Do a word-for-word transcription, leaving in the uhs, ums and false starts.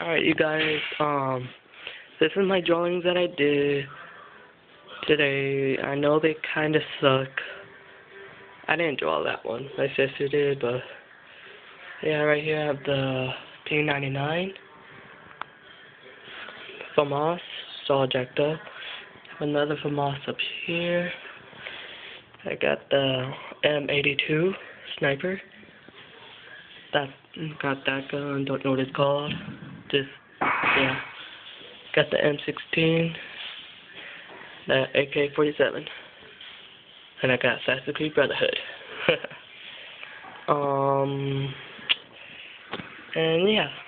Alright, you guys, um, this is my drawings that I did today. I know they kind of suck. I didn't draw that one. My sister did, but yeah, right here I have the P ninety-nine. FAMAS, it's all jacked up. Another FAMAS up here. I got the M eighty-two sniper. That got that gun. Don't know what it's called. Just yeah. Got the M sixteen. The A K forty-seven. And I got Assassin's Creed Brotherhood. um. And yeah.